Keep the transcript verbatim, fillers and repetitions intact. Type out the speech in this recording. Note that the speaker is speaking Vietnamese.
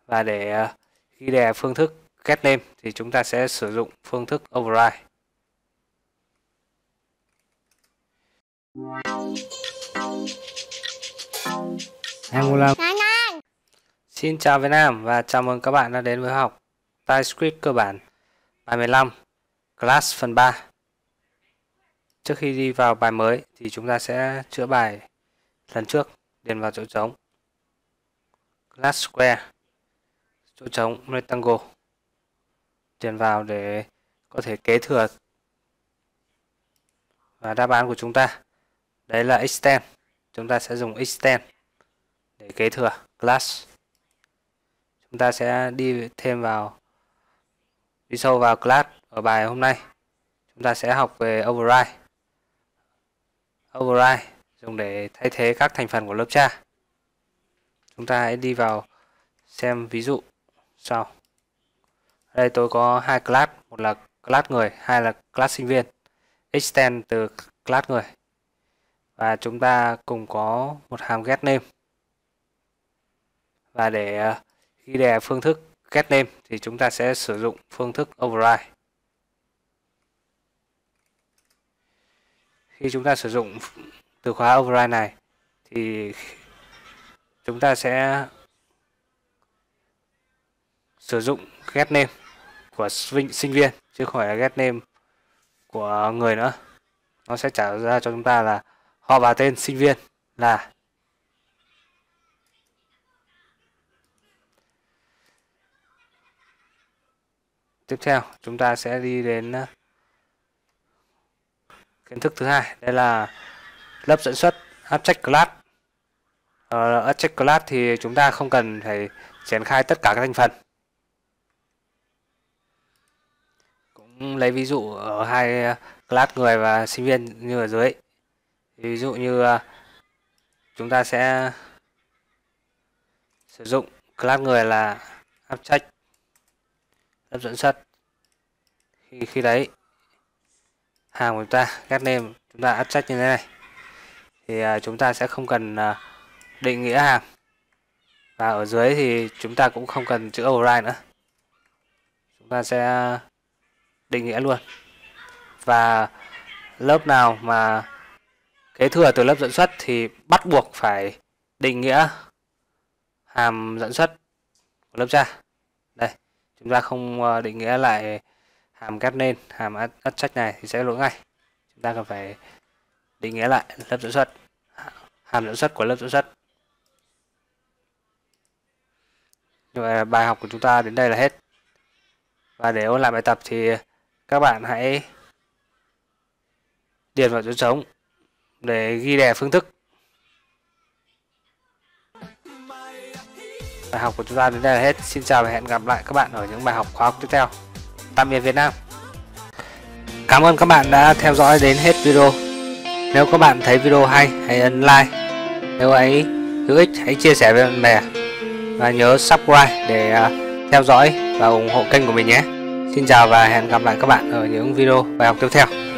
Và để uh, ghi đề phương thức get name thì chúng ta sẽ sử dụng phương thức override. Angular. Xin chào Việt Nam và chào mừng các bạn đã đến với học TypeScript cơ bản bài mười lăm class phần ba. Trước khi đi vào bài mới thì chúng ta sẽ chữa bài lần trước, điền vào chỗ trống class square, chỗ trống rectangle, điền vào để có thể kế thừa. Và đáp án của chúng ta đấy là extend. Chúng ta sẽ dùng extend để kế thừa class. Chúng ta sẽ đi thêm vào đi sâu vào class ở bài hôm nay. Chúng ta sẽ học về override. Override dùng để thay thế các thành phần của lớp cha. Chúng ta hãy đi vào xem ví dụ sau. Ở đây tôi có hai class, một là class người, hai là class sinh viên. Extend từ class người. Và chúng ta cùng có một hàm get name. Và để ghi đề phương thức get name thì chúng ta sẽ sử dụng phương thức override. Khi chúng ta sử dụng từ khóa override này thì chúng ta sẽ sử dụng get name của sinh viên chứ không phải là get name của người nữa. Nó sẽ trả ra cho chúng ta là họ và tên sinh viên là. Tiếp theo chúng ta sẽ đi đến kiến thức thứ hai, đây là lớp dẫn xuất object class. Ở object class thì chúng ta không cần phải triển khai tất cả các thành phần. Cũng lấy ví dụ ở hai class người và sinh viên như ở dưới. Ví dụ như chúng ta sẽ sử dụng class người là object lớp dẫn xuất. Khi khi đấy hàm của chúng ta get name chúng ta object như thế này thì uh, chúng ta sẽ không cần uh, định nghĩa hàm, và ở dưới thì chúng ta cũng không cần chữ override nữa, chúng ta sẽ định nghĩa luôn. Và lớp nào mà kế thừa từ lớp dẫn xuất thì bắt buộc phải định nghĩa hàm dẫn xuất của lớp cha. Đây, chúng ta không định nghĩa lại hàm get name, hàm object này thì sẽ lỗi ngay. Chúng ta cần phải định nghĩa lại lớp dẫn xuất, hàm dẫn xuất của lớp dẫn xuất. Như vậy là bài học của chúng ta đến đây là hết. Và để ôn lại bài tập thì các bạn hãy điền vào chỗ trống để ghi đề phương thức. Bài học của chúng ta đến đây là hết. Xin chào và hẹn gặp lại các bạn ở những bài học khóa học tiếp theo. Tạm biệt Việt Nam. Cảm ơn các bạn đã theo dõi đến hết video. Nếu các bạn thấy video hay, hãy ấn like. Nếu ấy hữu ích, hãy chia sẻ với bạn bè. Và nhớ subscribe để theo dõi và ủng hộ kênh của mình nhé. Xin chào và hẹn gặp lại các bạn ở những video bài học tiếp theo.